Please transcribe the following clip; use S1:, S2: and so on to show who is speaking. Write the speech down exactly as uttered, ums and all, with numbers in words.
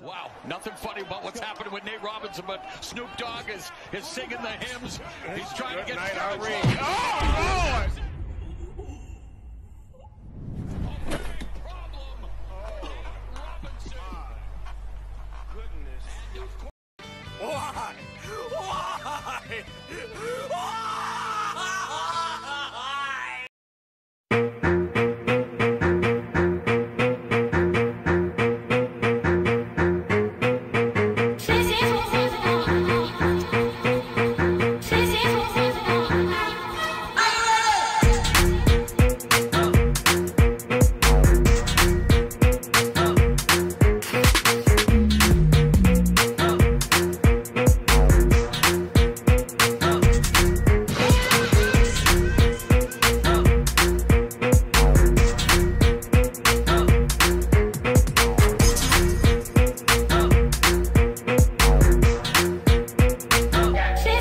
S1: Wow, nothing funny about what's happening with Nate Robinson, but Snoop Dogg is, is singing the hymns. He's trying to get
S2: night,
S1: spiritual.
S2: Oh, Lord! Why? Why? Why?
S3: She's